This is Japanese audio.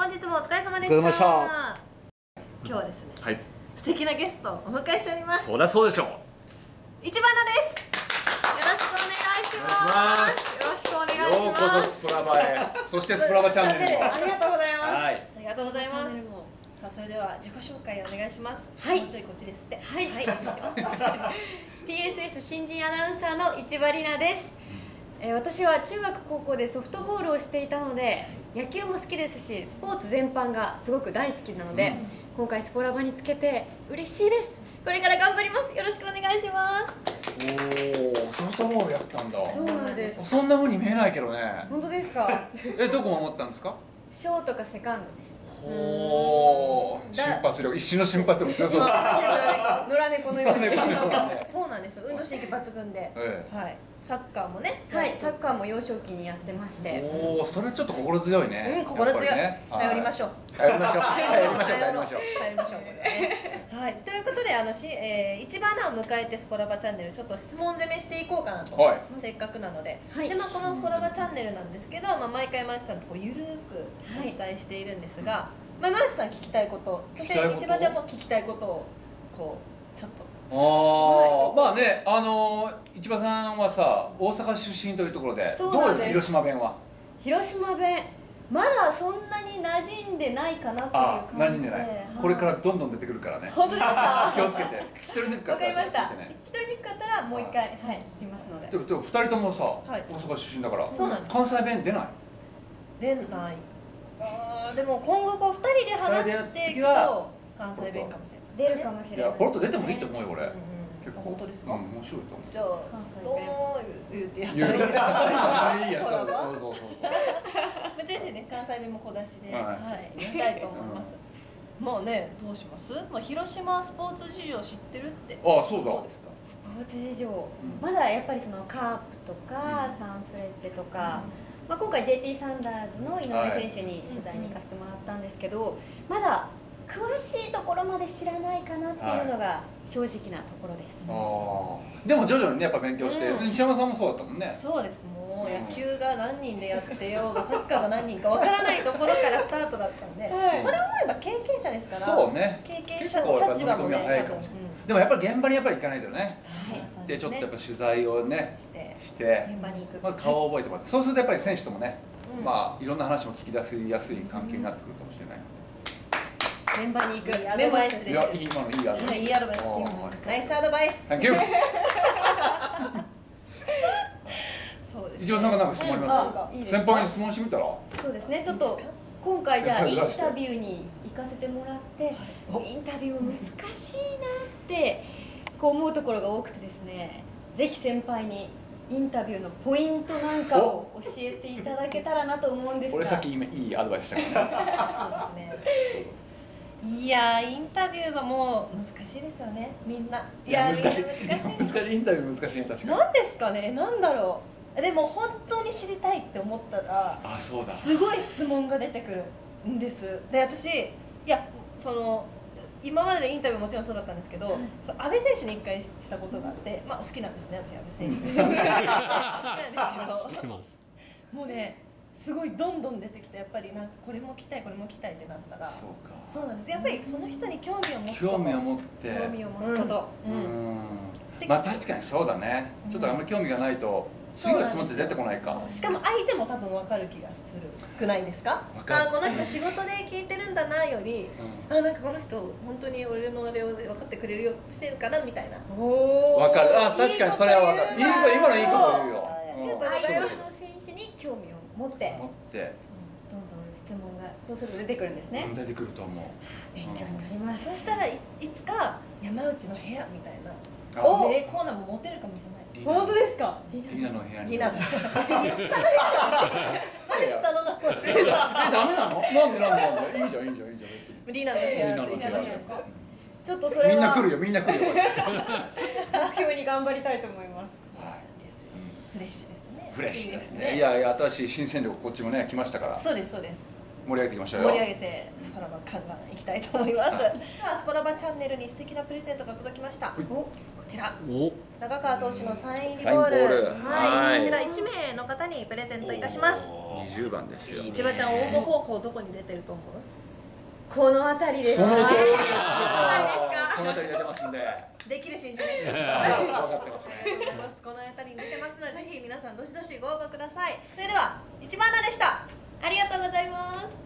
本日もお疲れ様でした。 お疲れ様でした。 今日はですね、 はい。 素敵なゲストをお迎えしております。 そりゃそうでしょう。 一花です。よろしくお願いします。よろしくお願いします。 ようこそスプラバへ。そしてスプラバチャンネルも。 ありがとうございます。 はい。 ありがとうございます。さあ、それでは自己紹介お願いします。 はい。 もうちょいこっちですって。 はい。 はい。 TSS 新人アナウンサーの市場里奈です。私は中学高校でソフトボールをしていたので、野球も好きですしスポーツ全般がすごく大好きなので、今回スポラバにつけて嬉しいです。これから頑張ります。よろしくお願いします。 おお、ソフトボールやったんだ。 そうなんです。 そんな風に見えないけどね。 本当ですか？ どこ守ったんですか？ ショートかセカンドです。 ほー、瞬発力、一瞬の瞬発力強そう。 野良猫のように。 そうなんですよ。運動神経抜群で、はい。サッカーもね。 はい、サッカーも幼少期にやってまして。 おお、それちょっと心強いね。 心強い。頼りましょう。 頼りましょう。頼りましょう。頼りましょう。 頼りましょう。はい。ということで一番を迎えてスポラバチャンネルちょっと質問攻めしていこうかなと。せっかくなので。でこのスポラバチャンネルなんですけど、毎回マーチさんとゆるくお伝えしているんですが、マーチさん聞きたいこと、そして市場ちゃんも聞きたいことをこうちょっと。 まあね、市場さんはさ、大阪出身というところで、どうですか、広島弁は。 広島弁、まだそんなに馴染んでないかなっていう感じで。 馴染んでない。これからどんどん出てくるからね。 本当ですか？ 気をつけて。聞き取りにくかったら。 わかりました。聞き取りにくかったらもう一回聞きますので。 でも二人ともさ、大阪出身だから、関西弁出ない？ 出ない。でも今後こう二人で話していくと関西弁かもしれない。 出るかもしれない。 いや、ポロッと出てもいいと思うよ、俺。 結構本当ですか？ 面白いと思う。 じゃあどう言ってやったらいい？ いいや、そう。 別にね、関西弁も小出しでいきたいと思います。まあね、どうします？広島スポーツ事情知ってるって。 ああ、そうだ。 スポーツ事情、まだやっぱりそのカープとかサンフレッチェとか。今回 JT サンダーズの井上選手に取材に行かせてもらったんですけど、まだ詳しいところまで知らないかなっていうのが正直なところです。 でも徐々にね、やっぱ勉強して、西山さんもそうだったもんね。 そうです。もう野球が何人でやってようが、サッカーが何人かわからないところからスタートだったんで、それを思えば経験者ですから。 そうね。 経験者の立場もね、 でもやっぱり現場にやっぱり行かないとね。でちょっとやっぱ取材をねして現場に行く、 まず顔を覚えてもらって、そうするとやっぱり選手ともね、いろんんな話も聞き出しやすい関係になってくるかもしれない。 現場に行くアドバイスです。 いや、今のいいアドバイス。 いいアドバイス。ナイスアドバイス。 サンキュー。 そうです。 市場さんがなんか質問あります？先輩に質問してみたら。 そうですね。ちょっと今回じゃあインタビューに行かせてもらって、インタビュー難しいなってこう思うところが多くてですね、ぜひ先輩にインタビューのポイントなんかを教えていただけたらなと思うんですが。 俺さっきいいアドバイスしたからね。そうですね。いやインタビューはもう難しいですよね、みんな。 いや難しい。インタビュー難しいね、確かに。 なんですかね、なんだろう。でも本当に知りたいって思ったら、 そうだ。 すごい質問が出てくるんです。で、私今までのインタビューもちろんそうだったんですけど、阿部選手に一回したことがあって、好きなんですね、私阿部選手。好きなんですけど、もうね、すごいどんどん出てきて、やっぱりなんかこれも聞きたいこれも聞きたいってなったら、そうなんです。やっぱりその人に興味を持つこと。 興味を持つこと。 まあ確かにそうだね。ちょっとあんまり興味がないと次の質問って出てこないか。 しかも相手も多分分かる気がするくないですか？この人仕事で聞いてるんだなより、なんかこの人本当に俺のあれを分かってくれるよしてるかなみたいな。 分かる。確かにそれは分かる。今のいいこと言うよ。 相手の選手に興味を持ってどんどん質問がそうすると出てくるんですね。 出てくると思う。 勉強になります。 そしたらいつか山内の部屋みたいなコーナーも持てるかもしれない。 本当ですか？ リナの部屋に。 リナの部屋。なんで下の名前？ ダメなの？なんでいいじゃん別に。 リナの部屋。 ちょっとそれはみんな来るよ。 目標に頑張りたいと思います。 フレッシュですね。 フレッシュですね。いや新しい新戦力こっちもね来ましたから。 そうです。 盛り上げていきましょうよ。 盛り上げてスポラバ観覧いきたいと思いますではスポラバチャンネルに素敵なプレゼントが届きました。こちら中川投手のサイン入りボール、はい、こちら1名の方にプレゼントいたします。 20番ですよ。 千葉ちゃん、応募方法どこに出てると思う？ この辺りです。 その通りですよ。 この辺り出てますんで。 できるしんじゃないですか。 分かってますね。 この辺りに出てますので、ぜひ皆さんどしどしご応募ください。それでは1番穴でした。 ありがとうございます。